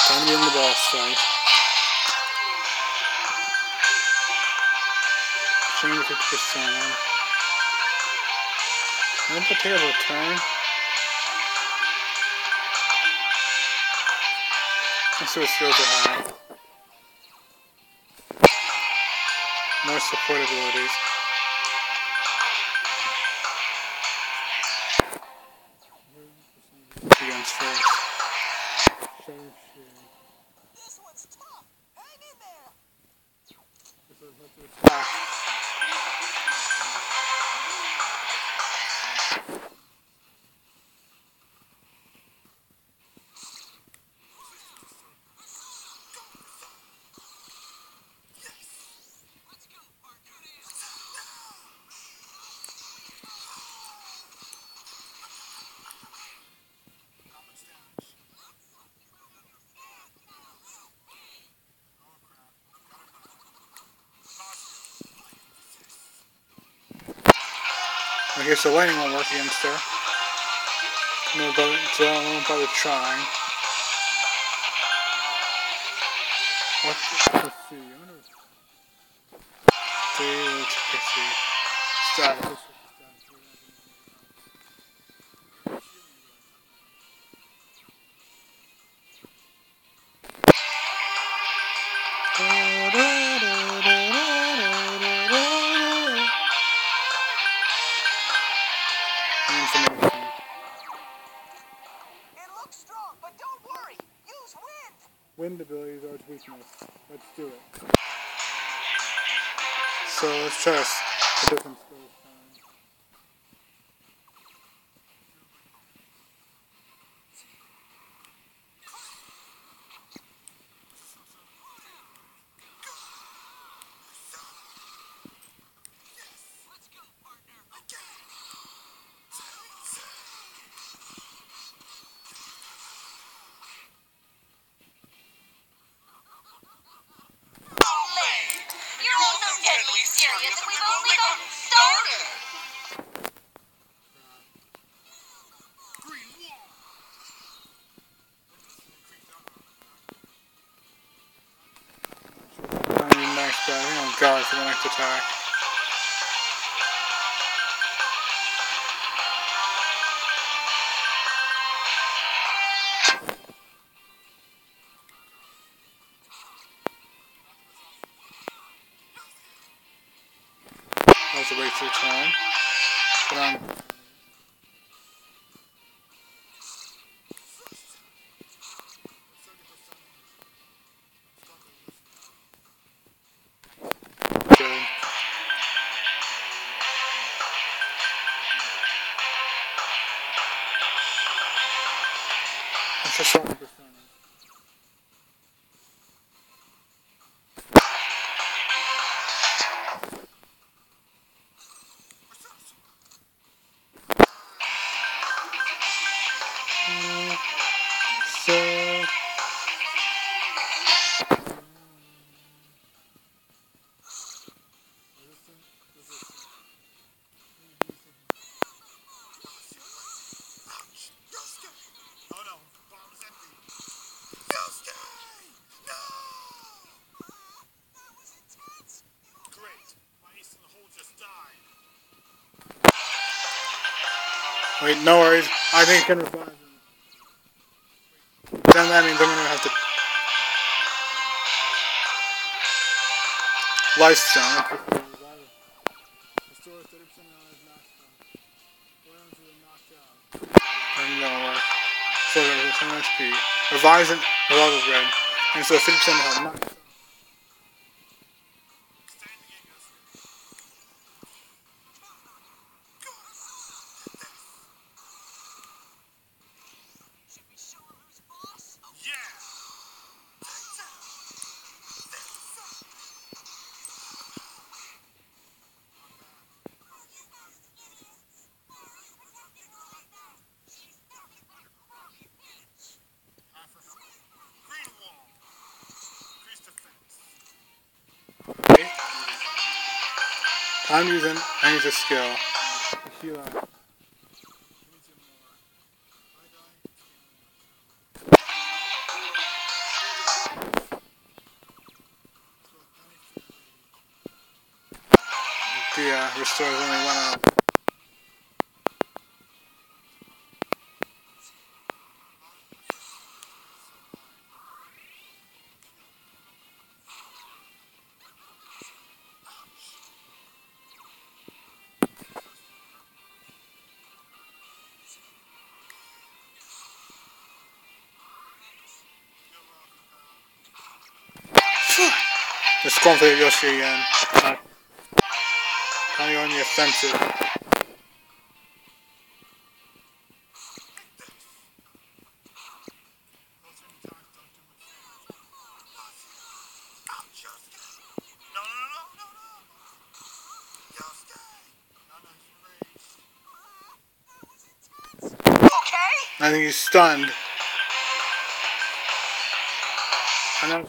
Time to be in the boss fight. Change 50%. I don't take a turn. Let's see what skills I have. More support abilities. Against first. This one's tough. Hang in there. Attack. Okay, so lightning won't work against her. No, but so I won't bother trying. Let's see. Let's see. Start. Wind abilities are its weakness. Let's do it. So let's test a different skill this time. Serious, and we've only gotten started. I need max damage. Oh god, for the next attack. That was a waste of time. But okay. It's just 100%. Wait, no worries. I think I can revive him. Then that means I'm gonna have to Lifestone. Restore 30% on his max health. Why don't you knocked out? And no, so there's 10 HP. Revives and revives red. And so 50% health. Knocked. I'm using, I use a skill. Heal out. Yeah, restores only 1 out. Just going for the Yoshi again. Now you're on the offensive. Okay? I think he's stunned. I know.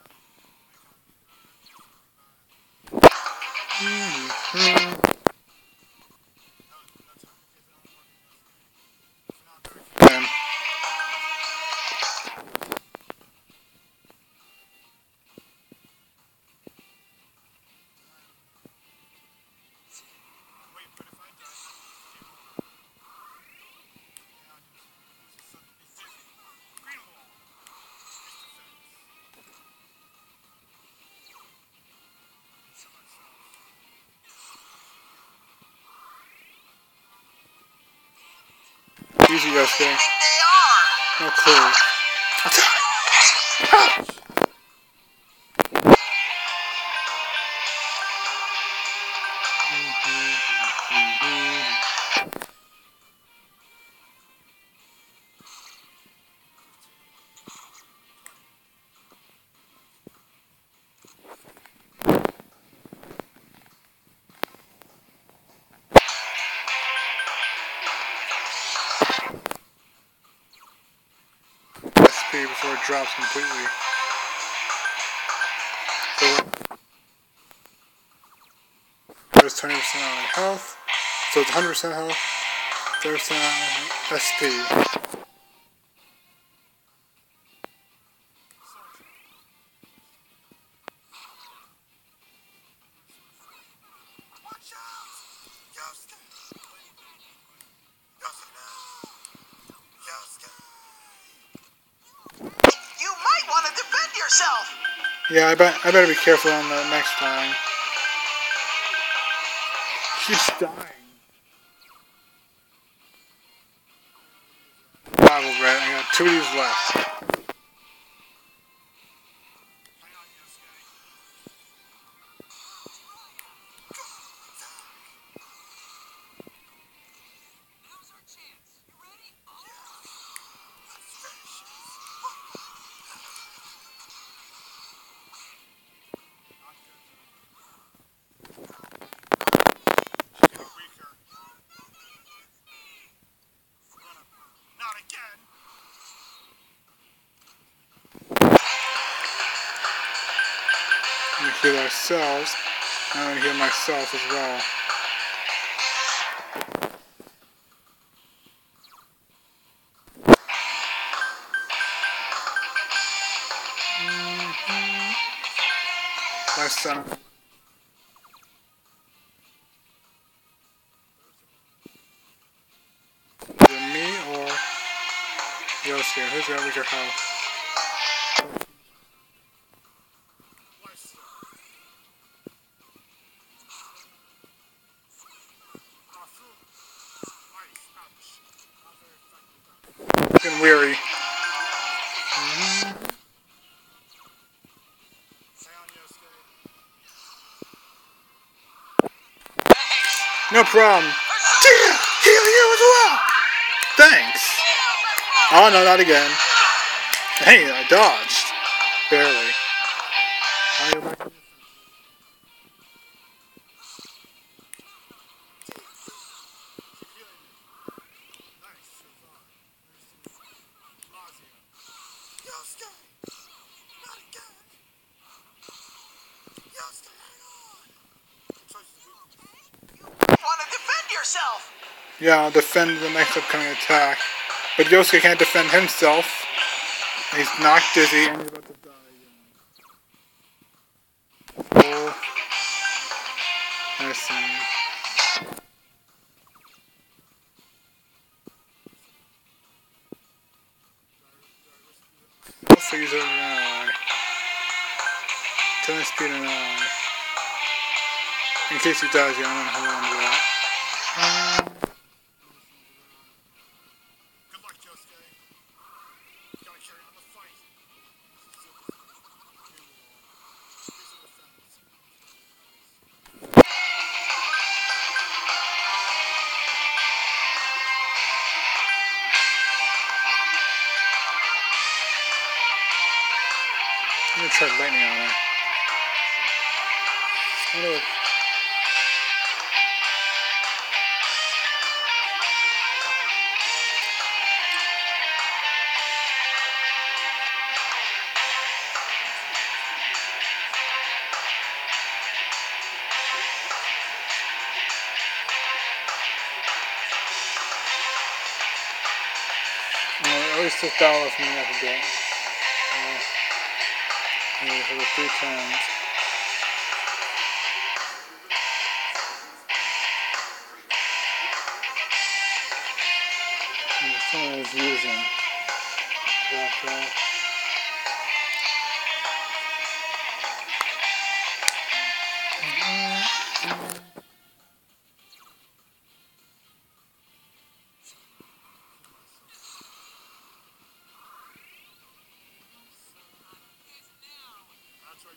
Man. Easy, Yosuke. They are. No clue. SP before it drops completely. There's 20% on health, so it's 100% health, 30% on SP. Watch out! Yosuke! Yosuke! You might want to defend yourself! Yeah, I better be careful on the next time. She's dying. Bottle red. I got 2 of these left. Not again! We heal ourselves. I'm gonna heal myself as well. My son. Is it me or Yosuke? Who's got weaker health? Getting weary. No problem. Heal you as well. Thanks. Oh no, not again. Hey, I dodged. Barely. Yosuke! Not again! Yosuke, hang on! You want to defend yourself! Yeah, I'll defend the next upcoming attack. But Yosuke can't defend himself. He's knocked dizzy and he's about to die again. Oh. Nice. use it as an ally. 10 speed and ally. In case he dies, yeah, I'm gonna hold on to that. Good luck, Josuke. You gotta carry on the fight. I'm gonna try lightning on her. I wonder what... At least this dollar left me up a bit. Here for the 3 turns. And the phone I was using. That, That's right,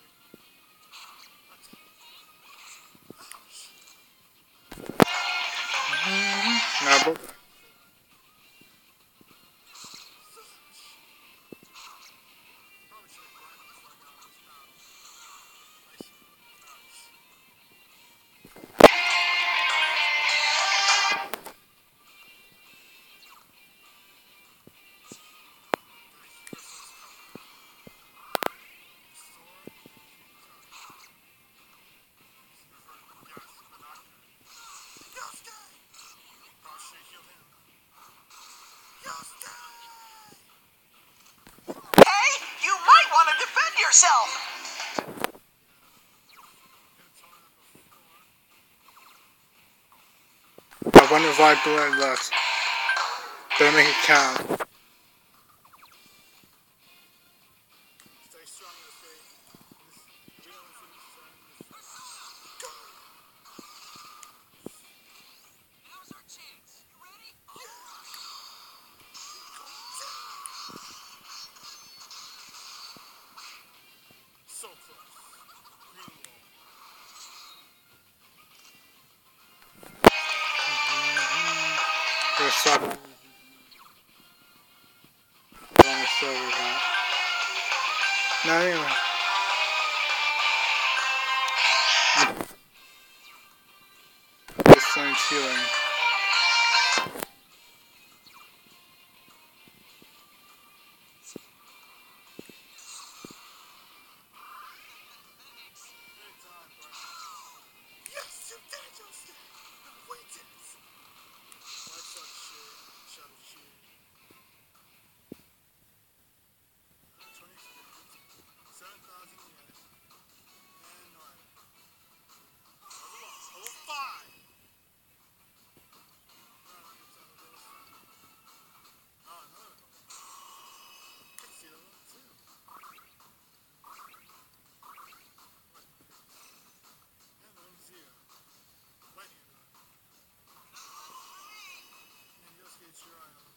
Josuke. now, but Probably should have grabbed him before I got on this battle. Nice. Hey, you might want to defend yourself. I wonder if I blood left. Better make it count. Stay strong, Josuke. We only finished this Now's our chance. You ready? So close. Green wall. There's some. On the silver that. Now anyway. This thing's healing. Yes, you did it, Josuke. We did it. Light shot shield. Shadow shield. 20 experience. 7,000 yen. And no item. Level 5. Oh, another level. Let's see level 2. And level 0. Lightning. And Yosuke Jiraiya.